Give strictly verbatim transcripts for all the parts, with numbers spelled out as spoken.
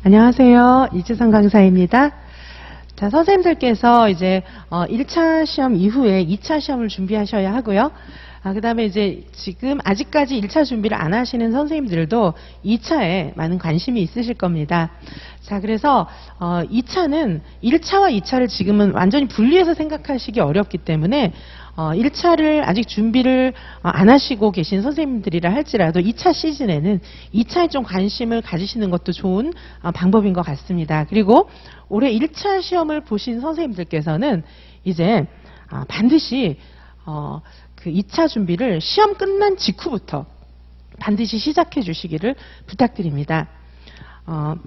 안녕하세요. 이지선 강사입니다. 자, 선생님들께서 이제 어, 일 차 시험 이후에 이 차 시험을 준비하셔야 하고요. 아, 그 다음에 이제 지금 아직까지 일 차 준비를 안 하시는 선생님들도 이 차에 많은 관심이 있으실 겁니다. 자, 그래서 어, 이 차는 일 차와 이 차를 지금은 완전히 분리해서 생각하시기 어렵기 때문에 어, 일 차를 아직 준비를 어, 안 하시고 계신 선생님들이라 할지라도 이 차 시즌에는 이 차에 좀 관심을 가지시는 것도 좋은 어, 방법인 것 같습니다. 그리고 올해 일 차 시험을 보신 선생님들께서는 이제 어, 반드시 어, 그 이 차 준비를 시험 끝난 직후부터 반드시 시작해 주시기를 부탁드립니다. 어,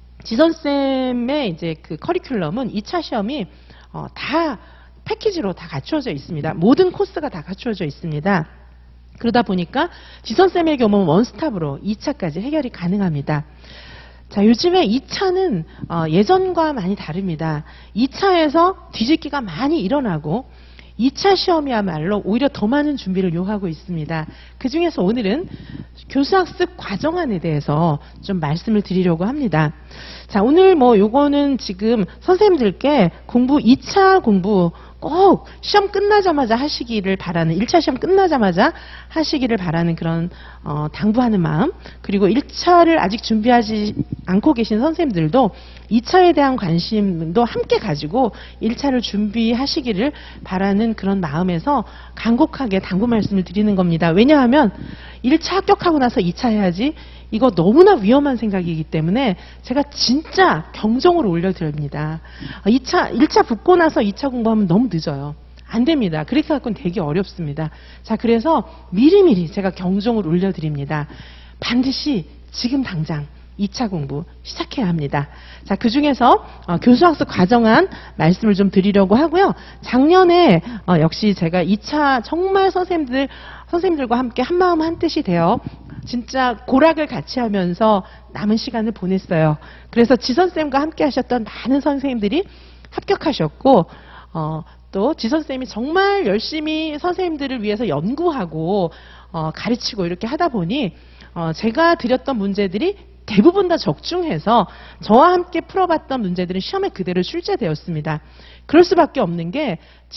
지선쌤의 이제 그 커리큘럼은 이 차 시험이 어, 다 패키지로 다 갖추어져 있습니다. 모든 코스가 다 갖추어져 있습니다. 그러다 보니까 지선쌤의 경우는 원스톱으로 이 차까지 해결이 가능합니다. 자, 요즘에 이 차는 어, 예전과 많이 다릅니다. 이 차에서 뒤집기가 많이 일어나고 이 차 시험이야말로 오히려 더 많은 준비를 요하고 있습니다. 그 중에서 오늘은 교수학습 과정안에 대해서 좀 말씀을 드리려고 합니다. 자, 오늘 뭐 요거는 지금 선생님들께 공부 이 차 공부 꼭 시험 끝나자마자 하시기를 바라는, 일 차 시험 끝나자마자 하시기를 바라는 그런 어, 당부하는 마음, 그리고 일 차를 아직 준비하지 않고 계신 선생님들도 이 차에 대한 관심도 함께 가지고 일 차를 준비하시기를 바라는 그런 마음에서 간곡하게 당부 말씀을 드리는 겁니다. 왜냐하면 일 차 합격하고 나서 이 차 해야지, 이거 너무나 위험한 생각이기 때문에 제가 진짜 경종을 올려드립니다. 이 차, 일 차 붙고 나서 이 차 공부하면 너무 늦어요. 안 됩니다. 그렇게 갖고는 되게 어렵습니다. 자, 그래서 미리미리 제가 경종을 올려드립니다. 반드시 지금 당장 이 차 공부 시작해야 합니다. 자, 그 중에서 어, 교수학습 과정안 말씀을 좀 드리려고 하고요. 작년에 어, 역시 제가 이 차 정말 선생님들, 선생님들과 함께 한마음 한뜻이 되어 진짜 고락을 같이 하면서 남은 시간을 보냈어요. 그래서 지선쌤과 함께 하셨던 많은 선생님들이 합격하셨고, 어, 또 지선쌤이 정말 열심히 선생님들을 위해서 연구하고 어, 가르치고 이렇게 하다 보니 어, 제가 드렸던 문제들이 대부분 다 적중해서 저와 함께 풀어봤던 문제들은 시험에 그대로 출제되었습니다. 그럴 수밖에 없는 게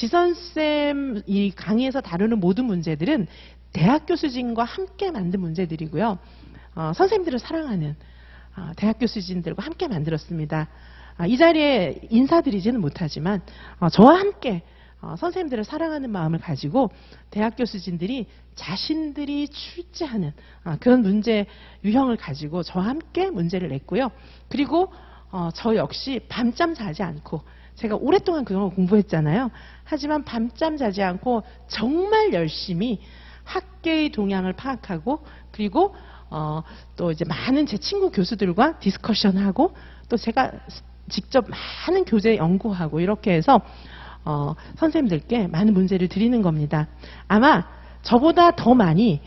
지선쌤 이 강의에서 다루는 모든 문제들은 대학 교수진과 함께 만든 문제들이고요. 어, 선생님들을 사랑하는 어, 대학 교수진들과 함께 만들었습니다. 아, 이 자리에 인사드리지는 못하지만 어, 저와 함께 어, 선생님들을 사랑하는 마음을 가지고 대학 교수진들이 자신들이 출제하는 어, 그런 문제 유형을 가지고 저와 함께 문제를 냈고요. 그리고 어, 저 역시 밤잠 자지 않고, 제가 오랫동안 그동안 공부했잖아요. 하지만 밤잠 자지 않고 정말 열심히 학계의 동향을 파악하고, 그리고 어, 또 이제 많은 제 친구 교수들과 디스커션하고, 또 제가 직접 많은 교재 연구하고 이렇게 해서 어, 선생님들께 많은 문제를 드리는 겁니다. 아마 저보다 더 많이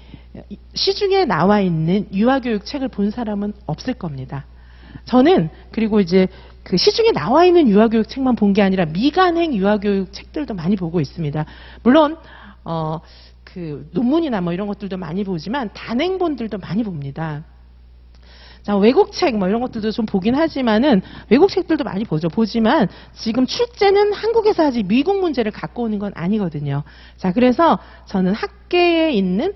시중에 나와 있는 유아교육 책을 본 사람은 없을 겁니다. 저는 그리고 이제 그 시중에 나와 있는 유아교육 책만 본 게 아니라 미간행 유아교육 책들도 많이 보고 있습니다. 물론 어, 그 논문이나 뭐 이런 것들도 많이 보지만 단행본들도 많이 봅니다. 자, 외국책 뭐 이런 것들도 좀 보긴 하지만은 외국 책들도 많이 보죠. 보지만 지금 출제는 한국에서 하지 미국 문제를 갖고 오는 건 아니거든요. 자, 그래서 저는 학계에 있는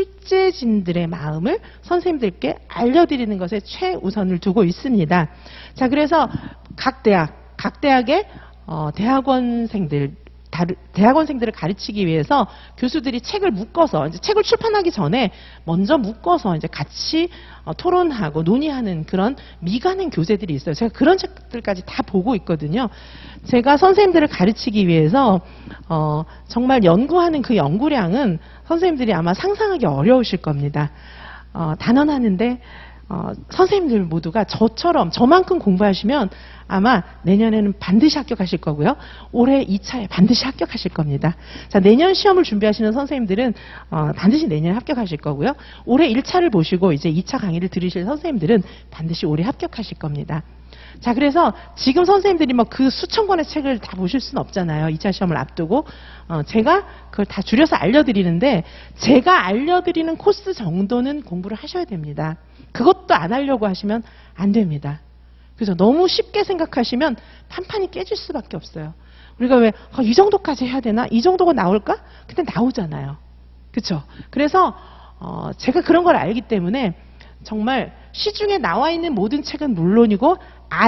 출제진들의 마음을 선생님들께 알려드리는 것에 최우선을 두고 있습니다. 자, 그래서 각 대학, 각 대학의 어, 대학원생들, 대학원생들을 가르치기 위해서 교수들이 책을 묶어서, 이제 책을 출판하기 전에 먼저 묶어서 이제 같이 어, 토론하고 논의하는 그런 미간행 교재들이 있어요. 제가 그런 책들까지 다 보고 있거든요. 제가 선생님들을 가르치기 위해서 어, 정말 연구하는 그 연구량은 선생님들이 아마 상상하기 어려우실 겁니다. 어, 단언하는데 어, 선생님들 모두가 저처럼 저만큼 공부하시면 아마 내년에는 반드시 합격하실 거고요. 올해 이 차에 반드시 합격하실 겁니다. 자, 내년 시험을 준비하시는 선생님들은 어, 반드시 내년에 합격하실 거고요. 올해 일 차를 보시고 이제 이 차 강의를 들으실 선생님들은 반드시 올해 합격하실 겁니다. 자, 그래서 지금 선생님들이 뭐 그 수천 권의 책을 다 보실 수는 없잖아요. 이 차 시험을 앞두고. 어, 제가 그걸 다 줄여서 알려드리는데, 제가 알려드리는 코스 정도는 공부를 하셔야 됩니다. 그것도 안 하려고 하시면 안 됩니다. 그죠? 너무 쉽게 생각하시면 판판이 깨질 수밖에 없어요. 우리가 왜, 어, 이 정도까지 해야 되나? 이 정도가 나올까? 근데 나오잖아요. 그쵸? 그래서, 어, 제가 그런 걸 알기 때문에 정말 시중에 나와 있는 모든 책은 물론이고,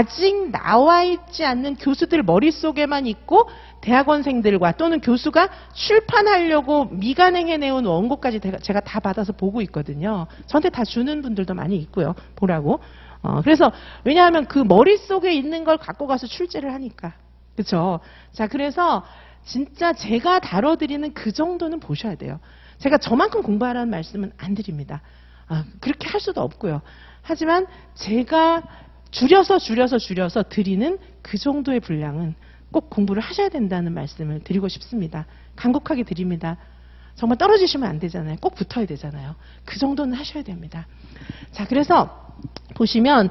아직 나와 있지 않는 교수들 머릿속에만 있고, 대학원생들과 또는 교수가 출판하려고 미간행해내온 원고까지 제가 다 받아서 보고 있거든요. 저한테 다 주는 분들도 많이 있고요. 보라고. 어, 그래서, 왜냐하면 그 머릿속에 있는 걸 갖고 가서 출제를 하니까. 그쵸? 자, 그래서 진짜 제가 다뤄드리는 그 정도는 보셔야 돼요. 제가 저만큼 공부하라는 말씀은 안 드립니다. 아, 그렇게 할 수도 없고요. 하지만 제가 줄여서 줄여서 줄여서 드리는 그 정도의 분량은 꼭 공부를 하셔야 된다는 말씀을 드리고 싶습니다. 간곡하게 드립니다. 정말 떨어지시면 안 되잖아요. 꼭 붙어야 되잖아요. 그 정도는 하셔야 됩니다. 자, 그래서 보시면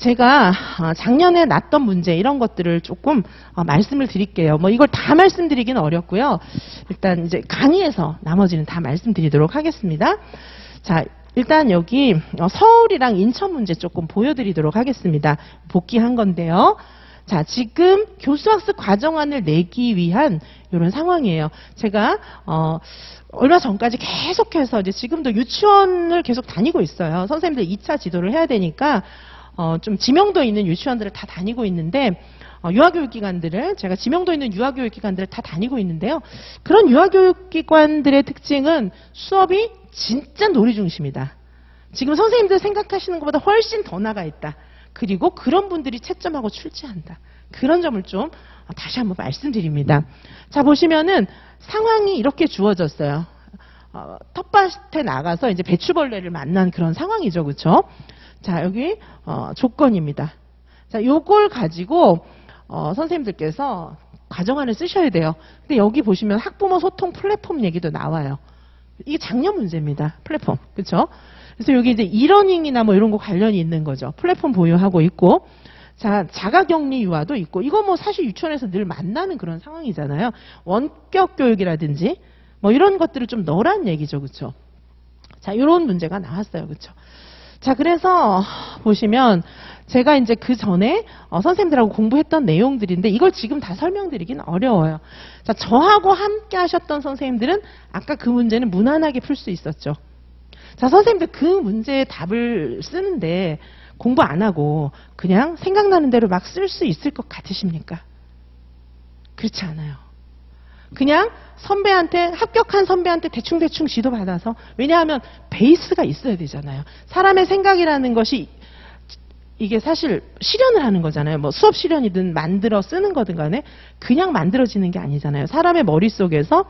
제가 작년에 났던 문제 이런 것들을 조금 말씀을 드릴게요. 뭐 이걸 다 말씀드리기는 어렵고요. 일단 이제 강의에서 나머지는 다 말씀드리도록 하겠습니다. 자, 일단 여기 서울이랑 인천 문제 조금 보여드리도록 하겠습니다. 복귀한 건데요. 자, 지금 교수학습 과정안을 내기 위한 이런 상황이에요. 제가 어, 얼마 전까지 계속해서 이제 지금도 유치원을 계속 다니고 있어요. 선생님들 이 차 지도를 해야 되니까 어, 좀 지명도 있는 유치원들을 다 다니고 있는데 어, 유아교육기관들을 제가 지명도 있는 유아교육기관들을 다 다니고 있는데요. 그런 유아교육기관들의 특징은 수업이 진짜 놀이 중심이다. 지금 선생님들 생각하시는 것보다 훨씬 더 나가 있다. 그리고 그런 분들이 채점하고 출제한다. 그런 점을 좀 다시 한번 말씀드립니다. 자, 보시면은 상황이 이렇게 주어졌어요. 어, 텃밭에 나가서 이제 배추벌레를 만난 그런 상황이죠. 그렇죠? 자, 여기 어, 조건입니다. 자, 요걸 가지고 어, 선생님들께서 과정안을 쓰셔야 돼요. 근데 여기 보시면 학부모 소통 플랫폼 얘기도 나와요. 이게 작년 문제입니다. 플랫폼. 그렇죠? 그래서 여기 이제 이러닝이나 뭐 이런 거 관련이 있는 거죠. 플랫폼 보유하고 있고, 자, 자가격리 유아도 있고, 이거 뭐 사실 유치원에서 늘 만나는 그런 상황이잖아요. 원격 교육이라든지, 뭐 이런 것들을 좀 넣으라는 얘기죠. 그쵸? 자, 이런 문제가 나왔어요. 그쵸? 자, 그래서 보시면 제가 이제 그 전에 어, 선생님들하고 공부했던 내용들인데 이걸 지금 다 설명드리기는 어려워요. 자, 저하고 함께 하셨던 선생님들은 아까 그 문제는 무난하게 풀 수 있었죠. 자, 선생님들 그 문제의 답을 쓰는데 공부 안 하고 그냥 생각나는 대로 막 쓸 수 있을 것 같으십니까? 그렇지 않아요. 그냥 선배한테, 합격한 선배한테 대충대충 지도받아서, 왜냐하면 베이스가 있어야 되잖아요. 사람의 생각이라는 것이 이게 사실 실현을 하는 거잖아요. 뭐 수업 실현이든 만들어 쓰는 거든 간에 그냥 만들어지는 게 아니잖아요. 사람의 머릿속에서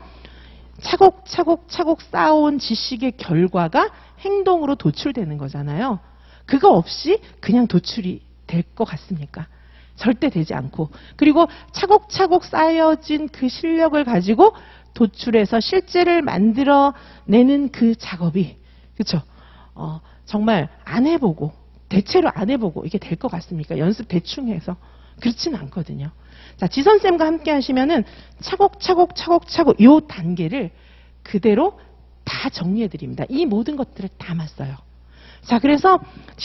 차곡차곡 차곡 쌓아온 지식의 결과가 행동으로 도출되는 거잖아요. 그거 없이 그냥 도출이 될 것 같습니까? 절대 되지 않고, 그리고 차곡차곡 쌓여진 그 실력을 가지고 도출해서 실제를 만들어내는 그 작업이, 그렇죠? 어, 정말 안 해보고, 대체로 안 해보고 이게 될 것 같습니까? 연습 대충 해서. 그렇지는 않거든요. 자, 지선쌤과 함께 하시면은 차곡차곡 차곡차곡 이 단계를 그대로 다 정리해 드립니다. 이 모든 것들을 담았어요. 자, 그래서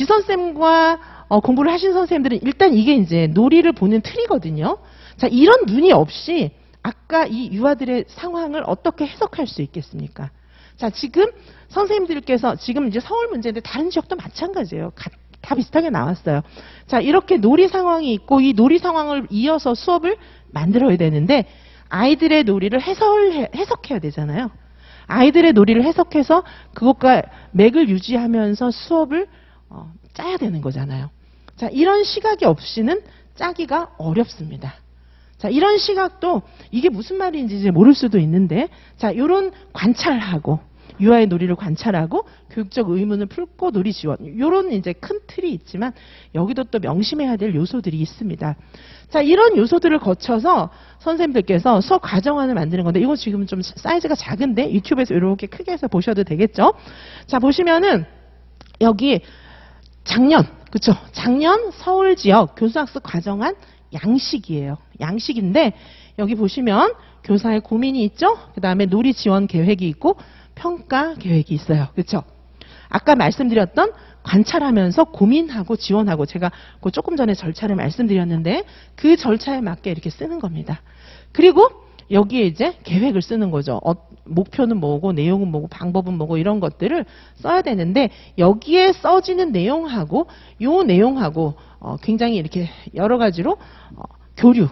지선쌤과 어, 공부를 하신 선생님들은 일단 이게 이제 놀이를 보는 틀이거든요. 자, 이런 눈이 없이 아까 이 유아들의 상황을 어떻게 해석할 수 있겠습니까? 자, 지금 선생님들께서 지금 이제 서울 문제인데 다른 지역도 마찬가지예요. 가, 다 비슷하게 나왔어요. 자, 이렇게 놀이 상황이 있고 이 놀이 상황을 이어서 수업을 만들어야 되는데 아이들의 놀이를 해설, 해석해야 되잖아요. 아이들의 놀이를 해석해서 그것과 맥을 유지하면서 수업을 어, 짜야 되는 거잖아요. 자, 이런 시각이 없이는 짜기가 어렵습니다. 자, 이런 시각도 이게 무슨 말인지 이제 모를 수도 있는데, 자, 이런 관찰하고 유아의 놀이를 관찰하고 교육적 의문을 풀고 놀이 지원, 이런 이제 큰 틀이 있지만 여기도 또 명심해야 될 요소들이 있습니다. 자, 이런 요소들을 거쳐서 선생님들께서 수업 과정안을 만드는 건데, 이거 지금 좀 사이즈가 작은데 유튜브에서 이렇게 크게 해서 보셔도 되겠죠? 자, 보시면은 여기 작년, 그쵸? 작년 서울 지역 교수학습 과정안 양식이에요. 양식인데 여기 보시면 교사의 고민이 있죠? 그 다음에 놀이 지원 계획이 있고 평가 계획이 있어요. 그렇죠? 아까 말씀드렸던 관찰하면서 고민하고 지원하고, 제가 그 조금 전에 절차를 말씀드렸는데 그 절차에 맞게 이렇게 쓰는 겁니다. 그리고 여기에 이제 계획을 쓰는 거죠. 어, 목표는 뭐고 내용은 뭐고 방법은 뭐고 이런 것들을 써야 되는데, 여기에 써지는 내용하고 요 내용하고 어, 굉장히 이렇게 여러 가지로 어, 교류,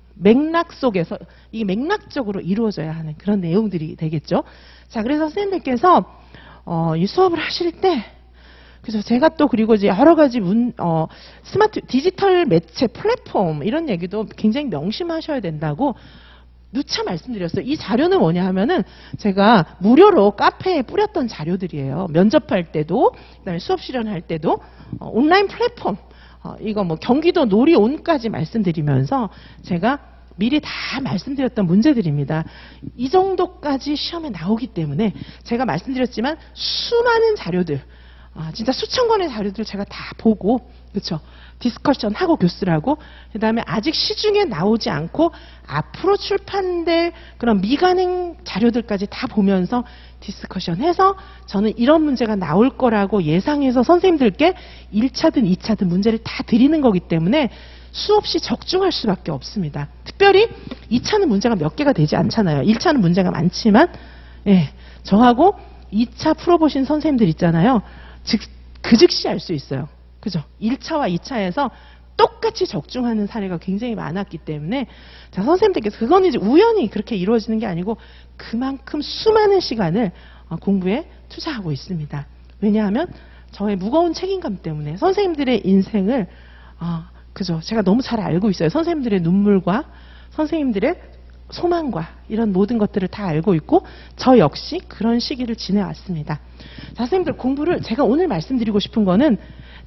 맥락 속에서 이 맥락적으로 이루어져야 하는 그런 내용들이 되겠죠. 자, 그래서 선생님들께서 어, 이 수업을 하실 때, 그래서 제가 또 그리고 이제 여러 가지 문, 어, 스마트 디지털 매체 플랫폼 이런 얘기도 굉장히 명심하셔야 된다고 누차 말씀드렸어요. 이 자료는 뭐냐 하면은 제가 무료로 카페에 뿌렸던 자료들이에요. 면접할 때도, 그다음에 수업 실현할 때도 어, 온라인 플랫폼, 어, 이거 뭐 경기도 놀이온까지 말씀드리면서 제가 미리 다 말씀드렸던 문제들입니다. 이 정도까지 시험에 나오기 때문에 제가 말씀드렸지만 수많은 자료들, 아, 진짜 수천 권의 자료들을 제가 다 보고, 그렇죠? 디스커션 하고 교수라고, 그 다음에 아직 시중에 나오지 않고 앞으로 출판될 그런 미가능 자료들까지 다 보면서 디스커션 해서 저는 이런 문제가 나올 거라고 예상해서 선생님들께 일 차든 이 차든 문제를 다 드리는 거기 때문에 수없이 적중할 수밖에 없습니다. 특별히 이 차는 문제가 몇 개가 되지 않잖아요. 일 차는 문제가 많지만, 예, 저하고 이 차 풀어보신 선생님들 있잖아요. 즉, 그 즉시 알 수 있어요. 그죠? 일 차와 이 차에서 똑같이 적중하는 사례가 굉장히 많았기 때문에, 자, 선생님들께서 그건 이제 우연히 그렇게 이루어지는 게 아니고 그만큼 수많은 시간을 공부에 투자하고 있습니다. 왜냐하면 저의 무거운 책임감 때문에 선생님들의 인생을, 아, 그죠? 제가 너무 잘 알고 있어요. 선생님들의 눈물과 선생님들의 소망과 이런 모든 것들을 다 알고 있고 저 역시 그런 시기를 지내왔습니다. 자, 선생님들 공부를 제가 오늘 말씀드리고 싶은 거는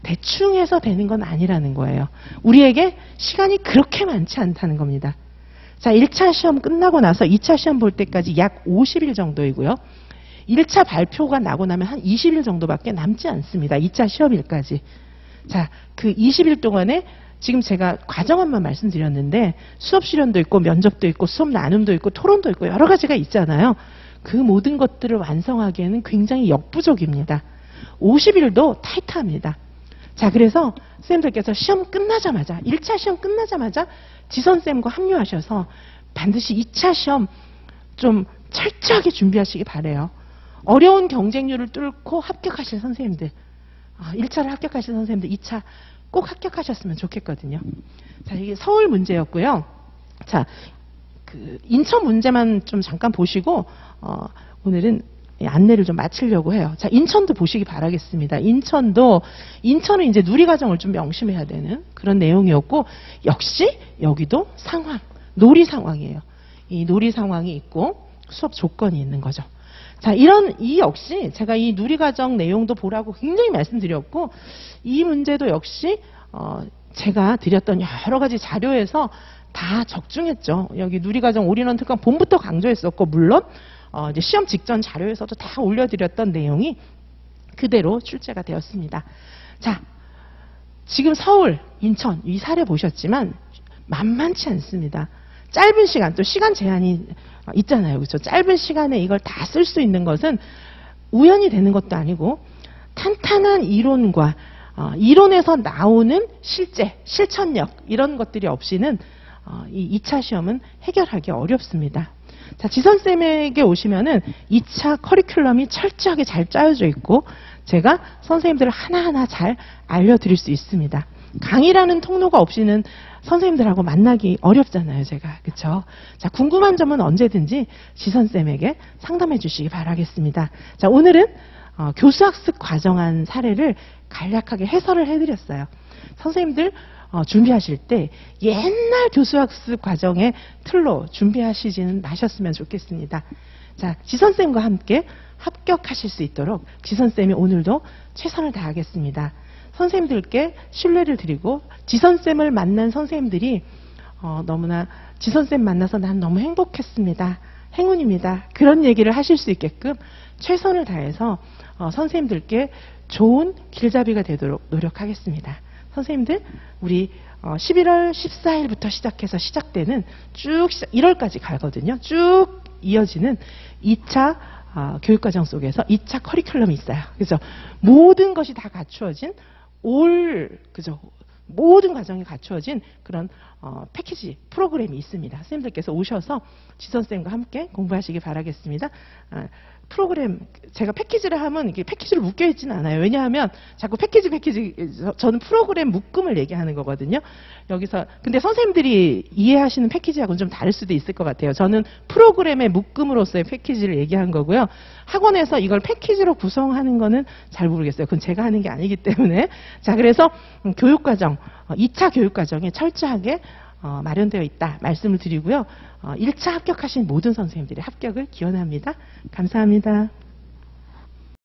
대충 해서 되는 건 아니라는 거예요. 우리에게 시간이 그렇게 많지 않다는 겁니다. 자, 일 차 시험 끝나고 나서 이 차 시험 볼 때까지 약 오십 일 정도이고요. 일 차 발표가 나고 나면 한 이십 일 정도밖에 남지 않습니다. 이 차 시험일까지. 자, 그 이십 일 동안에 지금 제가 과정만 말씀드렸는데 수업 실현도 있고 면접도 있고 수업 나눔도 있고 토론도 있고 여러 가지가 있잖아요. 그 모든 것들을 완성하기에는 굉장히 역부족입니다. 오십 일도 타이트합니다. 자, 그래서 선생님들께서 시험 끝나자마자, 일 차 시험 끝나자마자 지선쌤과 합류하셔서 반드시 이 차 시험 좀 철저하게 준비하시기 바래요. 어려운 경쟁률을 뚫고 합격하실 선생님들, 일 차를 합격하실 선생님들 이 차 꼭 합격하셨으면 좋겠거든요. 자, 이게 서울 문제였고요. 자, 그 인천 문제만 좀 잠깐 보시고 어, 오늘은 안내를 좀 마치려고 해요. 자, 인천도 보시기 바라겠습니다. 인천도, 인천은 이제 누리과정을 좀 명심해야 되는 그런 내용이었고, 역시 여기도 상황, 놀이 상황이에요. 이 놀이 상황이 있고 수업 조건이 있는 거죠. 자, 이런, 이 역시 제가 이 누리과정 내용도 보라고 굉장히 말씀드렸고, 이 문제도 역시, 어, 제가 드렸던 여러 가지 자료에서 다 적중했죠. 여기 누리과정 올인원 특강 봄부터 강조했었고, 물론, 어, 이제 시험 직전 자료에서도 다 올려드렸던 내용이 그대로 출제가 되었습니다. 자, 지금 서울, 인천 이 사례 보셨지만 만만치 않습니다. 짧은 시간, 또 시간 제한이 있잖아요. 그렇죠? 짧은 시간에 이걸 다 쓸 수 있는 것은 우연히 되는 것도 아니고 탄탄한 이론과 어, 이론에서 나오는 실제, 실천력 이런 것들이 없이는 어, 이 이 차 시험은 해결하기 어렵습니다. 자, 지선쌤에게 오시면은 이 차 커리큘럼이 철저하게 잘 짜여져 있고 제가 선생님들을 하나하나 잘 알려드릴 수 있습니다. 강의라는 통로가 없이는 선생님들하고 만나기 어렵잖아요, 제가. 그쵸? 자, 궁금한 점은 언제든지 지선쌤에게 상담해 주시기 바라겠습니다. 자, 오늘은 어, 교수학습 과정한 사례를 간략하게 해설을 해드렸어요. 선생님들 어, 준비하실 때 옛날 교수학습 과정의 틀로 준비하시지는 마셨으면 좋겠습니다. 자, 지선쌤과 함께 합격하실 수 있도록 지선쌤이 오늘도 최선을 다하겠습니다. 선생님들께 신뢰를 드리고 지선쌤을 만난 선생님들이 어, 너무나 지선쌤 만나서 난 너무 행복했습니다. 행운입니다. 그런 얘기를 하실 수 있게끔 최선을 다해서 어, 선생님들께 좋은 길잡이가 되도록 노력하겠습니다. 선생님들, 우리 어, 십일월 십사일부터 시작해서 시작되는 쭉 시작, 일월까지 가거든요. 쭉 이어지는 이 차 어, 교육과정 속에서 이 차 커리큘럼이 있어요. 그죠? 모든 것이 다 갖추어진 올, 그죠? 모든 과정이 갖추어진 그런 어, 패키지 프로그램이 있습니다. 선생님들께서 오셔서 지선생과 함께 공부하시기 바라겠습니다. 아, 프로그램, 제가 패키지를 하면 이게 패키지를 묶여 있지는 않아요. 왜냐하면 자꾸 패키지 패키지, 저는 프로그램 묶음을 얘기하는 거거든요. 여기서 근데 선생님들이 이해하시는 패키지하고는 좀 다를 수도 있을 것 같아요. 저는 프로그램의 묶음으로서의 패키지를 얘기한 거고요. 학원에서 이걸 패키지로 구성하는 거는 잘 모르겠어요. 그건 제가 하는 게 아니기 때문에. 자, 그래서 교육과정, 이 차 교육과정에 철저하게 어, 마련되어 있다 말씀을 드리고요. 어, 일 차 합격하신 모든 선생님들의 합격을 기원합니다. 감사합니다.